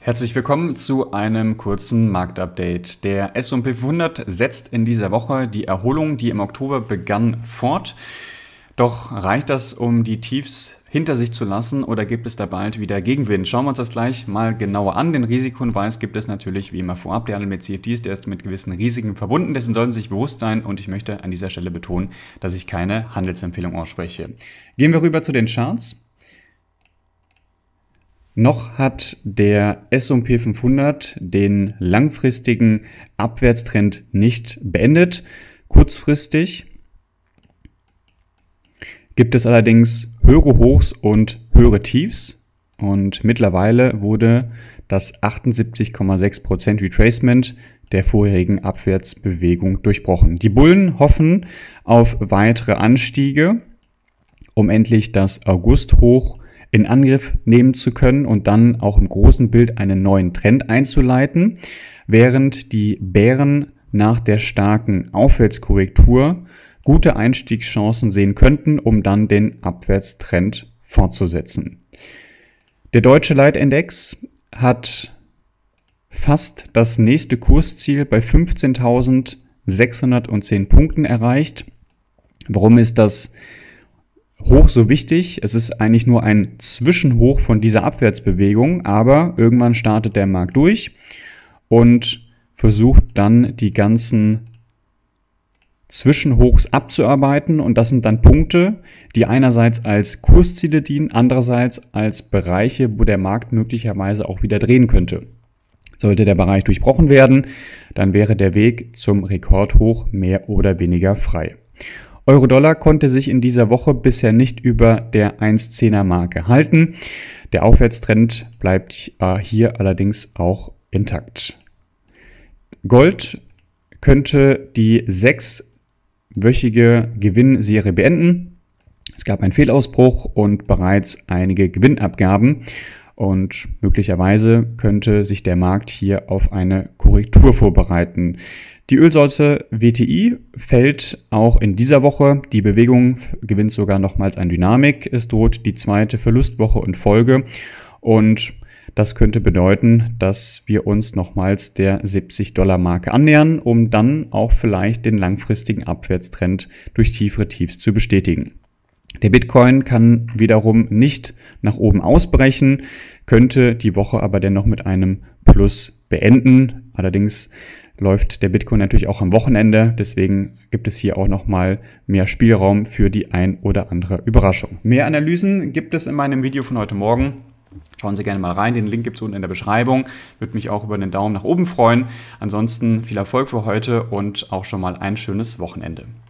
Herzlich willkommen zu einem kurzen Marktupdate. Der S&P 500 setzt in dieser Woche die Erholung, die im Oktober begann, fort. Doch reicht das, um die Tiefs hinter sich zu lassen, oder gibt es da bald wieder Gegenwind? Schauen wir uns das gleich mal genauer an. Den Risikohinweis gibt es natürlich wie immer vorab. Der Handel mit CFDs, der ist mit gewissen Risiken verbunden. Dessen sollten Sie sich bewusst sein, und ich möchte an dieser Stelle betonen, dass ich keine Handelsempfehlung ausspreche. Gehen wir rüber zu den Charts. Noch hat der S&P 500 den langfristigen Abwärtstrend nicht beendet. Kurzfristig gibt es allerdings höhere Hochs und höhere Tiefs, und mittlerweile wurde das 78,6% Retracement der vorherigen Abwärtsbewegung durchbrochen. Die Bullen hoffen auf weitere Anstiege, um endlich das August-Hoch in Angriff nehmen zu können und dann auch im großen Bild einen neuen Trend einzuleiten, während die Bären nach der starken Aufwärtskorrektur gute Einstiegschancen sehen könnten, um dann den Abwärtstrend fortzusetzen. Der deutsche Leitindex hat fast das nächste Kursziel bei 15.610 Punkten erreicht. Warum ist das Hoch so wichtig? Es ist eigentlich nur ein Zwischenhoch von dieser Abwärtsbewegung, aber irgendwann startet der Markt durch und versucht dann die ganzen Zwischenhochs abzuarbeiten, und das sind dann Punkte, die einerseits als Kursziele dienen, andererseits als Bereiche, wo der Markt möglicherweise auch wieder drehen könnte. Sollte der Bereich durchbrochen werden, dann wäre der Weg zum Rekordhoch mehr oder weniger frei. Euro-Dollar konnte sich in dieser Woche bisher nicht über der 1,10er Marke halten. Der Aufwärtstrend bleibt hier allerdings auch intakt. Gold könnte die 6-wöchige Gewinnserie beenden. Es gab einen Fehlausbruch und bereits einige Gewinnabgaben, und möglicherweise könnte sich der Markt hier auf eine Korrektur vorbereiten. Die Ölsorte WTI fällt auch in dieser Woche. Die Bewegung gewinnt sogar nochmals an Dynamik. Es droht die zweite Verlustwoche in Folge, und das könnte bedeuten, dass wir uns nochmals der 70-Dollar-Marke annähern, um dann auch vielleicht den langfristigen Abwärtstrend durch tiefere Tiefs zu bestätigen. Der Bitcoin kann wiederum nicht nach oben ausbrechen, könnte die Woche aber dennoch mit einem Plus beenden. Allerdings läuft der Bitcoin natürlich auch am Wochenende, deswegen gibt es hier auch nochmal mehr Spielraum für die ein oder andere Überraschung. Mehr Analysen gibt es in meinem Video von heute Morgen. Schauen Sie gerne mal rein, den Link gibt es unten in der Beschreibung. Würde mich auch über einen Daumen nach oben freuen. Ansonsten viel Erfolg für heute und auch schon mal ein schönes Wochenende.